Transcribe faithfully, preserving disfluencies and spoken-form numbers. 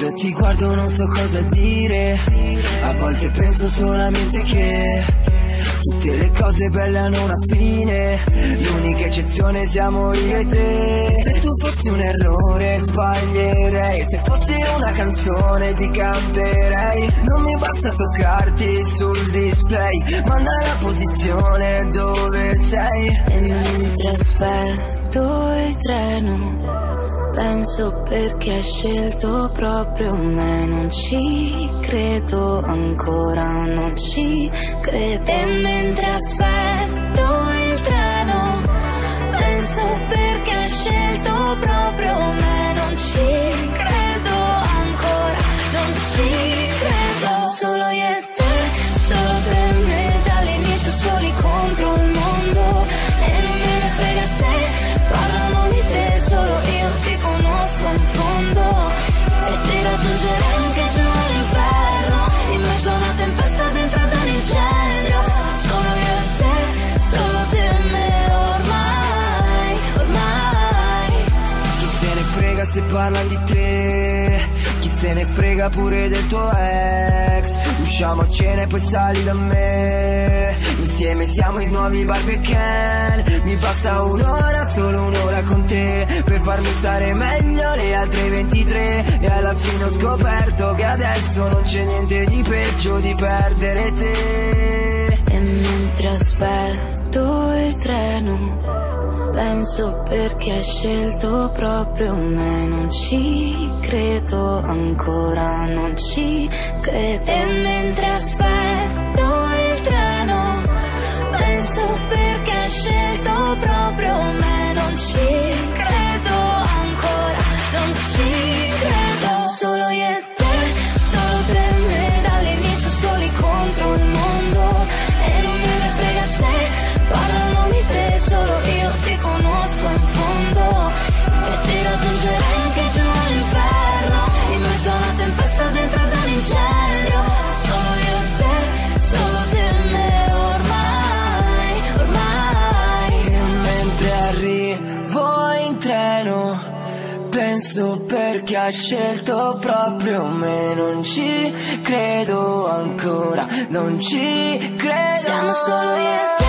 Quando ti guardo non so cosa dire, a volte penso solamente che tutte le cose belle hanno una fine, l'unica eccezione siamo io e te. Se tu fossi un errore sbaglierei, se fossi una canzone ti canterei. Non mi basta toccarti sul display, manda la posizione dove sei. E mentre aspetto il treno penso perché hai scelto proprio me. Non ci credo ancora, non ci credo. E mentre aspetto il treno penso perché hai scelto proprio me. Non ci credo ancora, non ci credo. Siamo solo io e te, solo per me. Dall'inizio soli contro il mondo e non me ne frega se parlano di te. Solo io ti conosco in fondo e ti raggiungerei anche giù all'inferno, in mezzo a una tempesta dentro ad un incendio. Solo io e te, solo te e me ormai, ormai. Chi se ne frega se parla di te, chi se ne frega pure del tuo ex. Usciamo a cena e poi sali da me, insieme siamo i nuovi Barbecue. Mi basta un'ora, solo un'ora con te, per farmi stare meglio le altre ventitré. E alla fine ho scoperto che adesso non c'è niente di peggio di perdere te. E mentre aspetto il treno penso perché hai scelto proprio me. Non ci credo ancora, non ci credo. E mentre aspetto il treno penso perché hai scelto proprio me. Non ci credo ancora, non ci credo. Siamo solo io e te, solo per me. Dall'inizio soli contro il mondo e non me ne frega se parlano di te. Solo io ti conosco in fondo e ti raggiungerei anche giù all'inferno, in mezzo a una tempesta dentro ad un incendio. Solo io e te, solo te e me ormai, ormai. E mentre arrivo in treno penso perché hai scelto proprio me. Non ci credo ancora, non ci credo. Siamo solo io e te.